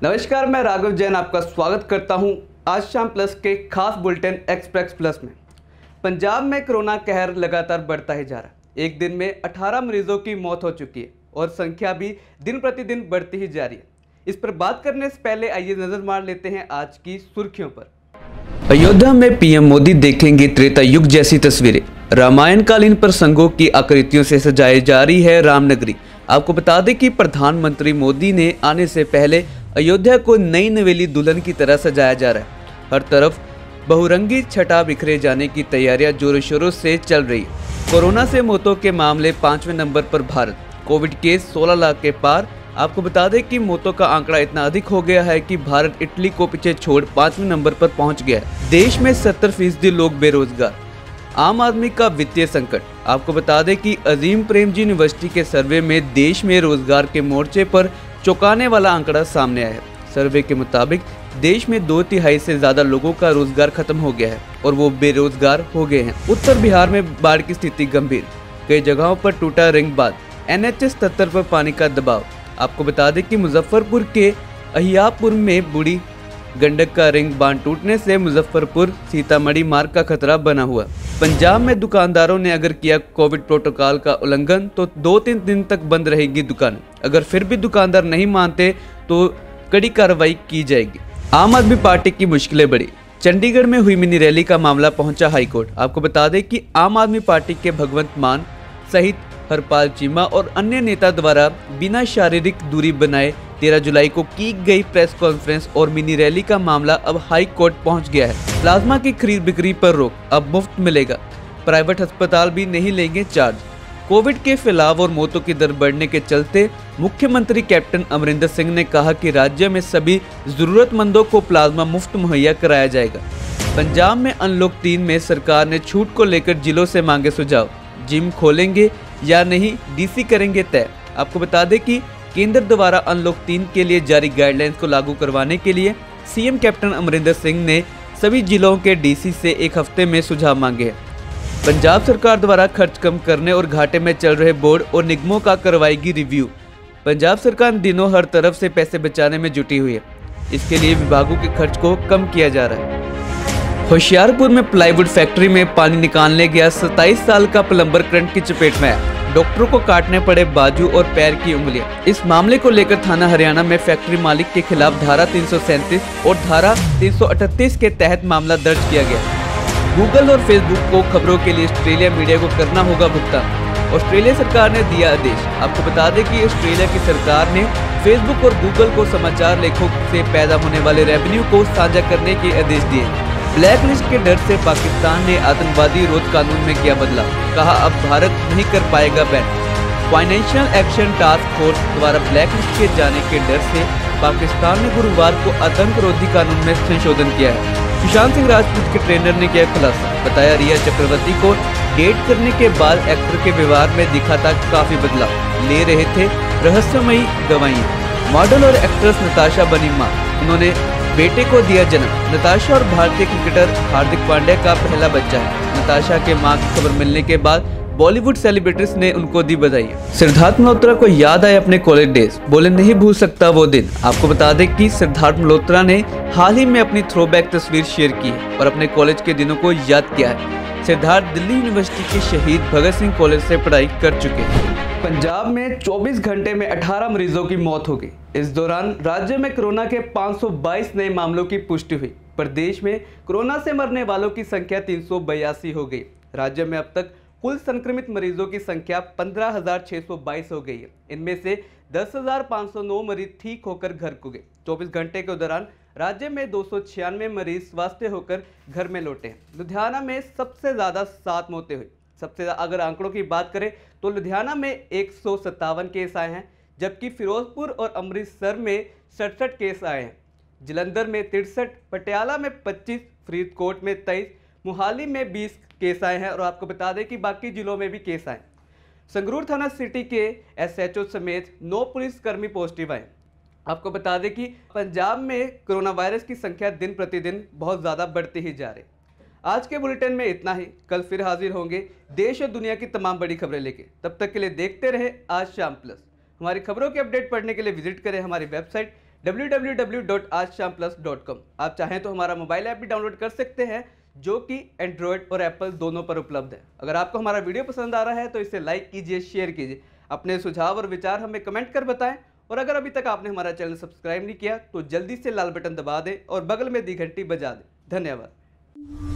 नमस्कार, मैं राघव जैन आपका स्वागत करता हूं आज शाम प्लस के खास बुलेटिन एक्सप्रेस प्लस में। पंजाब में कोरोना कहर लगातार बढ़ता ही जा रहा है। एक दिन में 18 मरीजों की मौत हो चुकी है और संख्या भी दिन प्रतिदिन बढ़ती ही जा रही है। इस पर बात करने से पहले आइए नजर मार लेते हैं आज की सुर्खियों पर। अयोध्या में पीएम मोदी देखेंगे त्रेता युग जैसी तस्वीरें। रामायण कालीन प्रसंगों की आकृतियों से सजाई जा रही है रामनगरी। आपको बता दें कि प्रधानमंत्री मोदी ने आने से पहले अयोध्या को नई नवेली दुल्हन की तरह सजाया जा रहा है। हर तरफ बहुरंगी छटा बिखरे जाने की तैयारियां जोरों शोरों से चल रही है। कोरोना से मौतों के मामले 5वें नंबर पर भारत, कोविड केस 16 लाख के पार। आपको बता दें कि मौतों का आंकड़ा इतना अधिक हो गया है कि भारत इटली को पीछे छोड़ 5वें नंबर पर पहुंच गया है। देश में 70% लोग बेरोजगार। आम आदमी का वित्तीय संकट। आपको बता दें कि अजीम प्रेमजी यूनिवर्सिटी के सर्वे में देश में रोजगार के मोर्चे पर चौंकाने वाला आंकड़ा सामने आया है। सर्वे के मुताबिक देश में 2/3 से ज्यादा लोगों का रोजगार खत्म हो गया है और वो बेरोजगार हो गए हैं। उत्तर बिहार में बाढ़ की स्थिति गंभीर, कई जगहों पर टूटा रिंग बांध। NH 77 पर पानी का दबाव। आपको बता दें कि मुजफ्फरपुर के अहियापुर में बूढ़ी गंडक का रिंग बांध टूटने से मुजफ्फरपुर सीतामढ़ी मार्ग का खतरा बना हुआ। पंजाब में दुकानदारों ने अगर किया कोविड प्रोटोकॉल का उल्लंघन तो 2-3 दिन तक बंद रहेगी दुकान। अगर फिर भी दुकानदार नहीं मानते तो कड़ी कार्रवाई की जाएगी। आम आदमी पार्टी की मुश्किलें बढ़ी। चंडीगढ़ में हुई मिनी रैली का मामला पहुंचा हाईकोर्ट। आपको बता दें कि आम आदमी पार्टी के भगवंत मान सहित हरपाल चीमा और अन्य नेता द्वारा बिना शारीरिक दूरी बनाए 13 जुलाई को की गई प्रेस कॉन्फ्रेंस और मिनी रैली का मामला अब हाई कोर्ट पहुंच गया है। प्लाज्मा की खरीद बिक्री पर रोक, अब मुफ्त मिलेगा। प्राइवेट अस्पताल भी नहीं लेंगे चार्ज। कोविड के फैलाव और मौतों की दर बढ़ने के चलते मुख्यमंत्री कैप्टन अमरिंदर सिंह ने कहा कि राज्य में सभी जरूरतमंदों को प्लाज्मा मुफ्त मुहैया कराया जाएगा। पंजाब में अनलॉक 3 में सरकार ने छूट को लेकर जिलों से मांगे सुझाव। जिम खोलेंगे या नहीं, DC करेंगे तय। आपको बता दें कि केंद्र द्वारा अनलॉक 3 के लिए जारी गाइडलाइंस को लागू करवाने के लिए सीएम कैप्टन अमरिंदर सिंह ने सभी जिलों के DC से 1 हफ्ते में सुझाव मांगे हैं। पंजाब सरकार द्वारा खर्च कम करने और घाटे में चल रहे बोर्ड और निगमों का करवाएगी रिव्यू। पंजाब सरकार दिनों हर तरफ से पैसे बचाने में जुटी हुई है। इसके लिए विभागों के खर्च को कम किया जा रहा है। होशियारपुर में प्लाईवुड फैक्ट्री में पानी निकालने गया 27 साल का प्लम्बर करंट की चपेट में आया। डॉक्टरों को काटने पड़े बाजू और पैर की उंगलियां। इस मामले को लेकर थाना हरियाणा में फैक्ट्री मालिक के खिलाफ धारा 337 और धारा 338 के तहत मामला दर्ज किया गया। गूगल और फेसबुक को खबरों के लिए ऑस्ट्रेलिया मीडिया को करना होगा भुगतान। ऑस्ट्रेलिया सरकार ने दिया आदेश। आपको बता दें कि ऑस्ट्रेलिया की सरकार ने फेसबुक और गूगल को समाचार लेखों से पैदा होने वाले रेवेन्यू को साझा करने के आदेश दिए। ब्लैक लिस्ट के डर से पाकिस्तान ने आतंकवादी विरोध कानून में किया बदलाव। कहा अब भारत नहीं कर पाएगा ban. Financial action task force द्वारा ब्लैक लिस्ट किए जाने के डर से पाकिस्तान ने गुरुवार को आतंक विरोधी कानून में संशोधन किया है। सुशांत सिंह राजपूत के ट्रेनर ने किया खुलासा। बताया रिया चक्रवर्ती को डेट करने के बाद एक्टर के व्यवहार में दिखा था काफी बदलाव। ले रहे थे रहस्यमयी दवाइयां। मॉडल और एक्ट्रेस नताशा बनी मां। उन्होंने बेटे को दिया जन्म। नताशा और भारतीय क्रिकेटर हार्दिक पांड्या का पहला बच्चा है। नताशा के मां की खबर मिलने के बाद बॉलीवुड सेलिब्रिटीज ने उनको दी बधाई। सिद्धार्थ मल्होत्रा को याद आए अपने कॉलेज डेज, बोले नहीं भूल सकता वो दिन। आपको बता दें कि सिद्धार्थ मल्होत्रा ने हाल ही में अपनी थ्रोबैक तस्वीर शेयर की है और अपने कॉलेज के दिनों को याद किया है। सिद्धार्थ दिल्ली यूनिवर्सिटी के शहीद भगत सिंह कॉलेज से पढ़ाई कर चुके हैं। पंजाब में 24 घंटे में 18 मरीजों की मौत हो गई। इस दौरान राज्य में कोरोना के 522 नए मामलों की पुष्टि हुई। प्रदेश में कोरोना से मरने वालों की संख्या 382 हो गई। राज्य में अब तक कुल संक्रमित मरीजों की संख्या 15,622 हो गई है। इनमें से 10,509 मरीज ठीक होकर घर को गए। 24 घंटे के दौरान राज्य में 296 मरीज स्वस्थ होकर घर में लौटे हैं। लुधियाना में सबसे ज्यादा 7 मौतें हुई। सबसे ज्यादा अगर आंकड़ों की बात करें तो लुधियाना में 157 केस आए हैं, जबकि फिरोजपुर और अमृतसर में 67 केस आए हैं। जलंधर में 63, पटियाला में 25, फरीदकोट में 23, मोहाली में 20 केस आए हैं और आपको बता दें कि बाकी जिलों में भी केस आए। संगरूर थाना सिटी के SHO समेत 9 पुलिसकर्मी पॉजिटिव आए। आपको बता दें कि पंजाब में कोरोना वायरस की संख्या दिन प्रतिदिन बहुत ज़्यादा बढ़ती ही जा रही। आज के बुलेटिन में इतना ही। कल फिर हाजिर होंगे देश और दुनिया की तमाम बड़ी खबरें लेके। तब तक के लिए देखते रहे आज शाम प्लस। हमारी खबरों के अपडेट पढ़ने के लिए विजिट करें हमारी वेबसाइट www.aajshamplus.com। आप चाहें तो हमारा मोबाइल ऐप भी डाउनलोड कर सकते हैं, जो कि एंड्रॉयड और एप्पल दोनों पर उपलब्ध है। अगर आपको हमारा वीडियो पसंद आ रहा है तो इसे लाइक कीजिए, शेयर कीजिए, अपने सुझाव और विचार हमें कमेंट कर बताएं। और अगर अभी तक आपने हमारा चैनल सब्सक्राइब नहीं किया तो जल्दी से लाल बटन दबा दें और बगल में दी घंटी बजा दें। धन्यवाद।